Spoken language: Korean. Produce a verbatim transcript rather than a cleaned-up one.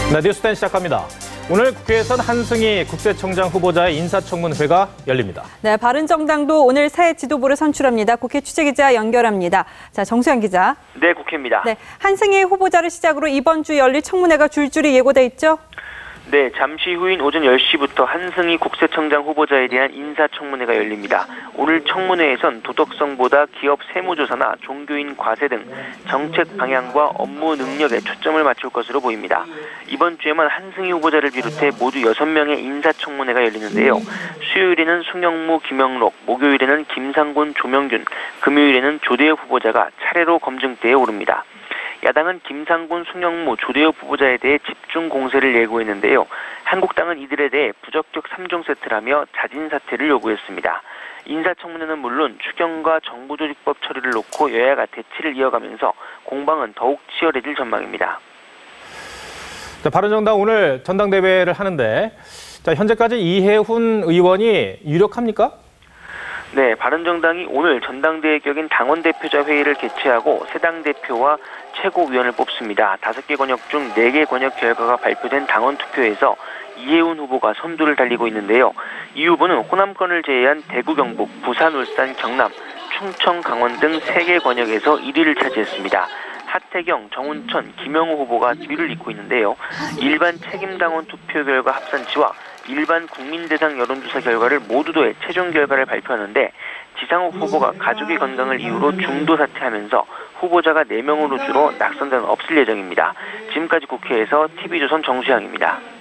네, 뉴스텐 시작합니다. 오늘 국회에선 한승희 국세청장 후보자의 인사청문회가 열립니다. 네, 바른정당도 오늘 새 지도부를 선출합니다. 국회 취재기자 연결합니다. 자, 정수영 기자. 네, 국회입니다. 네, 한승희 후보자를 시작으로 이번 주 열릴 청문회가 줄줄이 예고돼 있죠? 네, 잠시 후인 오전 열 시부터 한승희 국세청장 후보자에 대한 인사청문회가 열립니다. 오늘 청문회에선 도덕성보다 기업 세무조사나 종교인 과세 등 정책 방향과 업무 능력에 초점을 맞출 것으로 보입니다. 이번 주에만 한승희 후보자를 비롯해 모두 여섯 명의 인사청문회가 열리는데요. 수요일에는 송영무, 김영록, 목요일에는 김상곤, 조명균, 금요일에는 조대엽 후보자가 차례로 검증대에 오릅니다. 야당은 김상곤, 송영무, 조대엽 후보자에 대해 집중 공세를 예고했는데요. 한국당은 이들에 대해 부적격 삼 종 세트라며 자진 사퇴를 요구했습니다. 인사청문회는 물론 추경과 정부조직법 처리를 놓고 여야가 대치를 이어가면서 공방은 더욱 치열해질 전망입니다. 자, 바른정당 오늘 전당대회를 하는데 자, 현재까지 이해훈 의원이 유력합니까? 네, 바른정당이 오늘 전당대회 격인 당원대표자 회의를 개최하고 새 당대표와 최고위원을 뽑습니다. 다섯 개 권역 중 네 개 권역 결과가 발표된 당원 투표에서 이해훈 후보가 선두를 달리고 있는데요. 이 후보는 호남권을 제외한 대구, 경북, 부산, 울산, 경남, 충청, 강원 등 세 개 권역에서 일 위를 차지했습니다. 하태경, 정운천, 김영우 후보가 뒤를 잇고 있는데요. 일반 책임당원 투표 결과 합산치와 일반 국민대상 여론조사 결과를 모두 더해 최종 결과를 발표하는데 지상욱 후보가 가족의 건강을 이유로 중도 사퇴하면서 후보자가 네 명으로 줄어 낙선자는 없을 예정입니다. 지금까지 국회에서 티비조선 정수양입니다.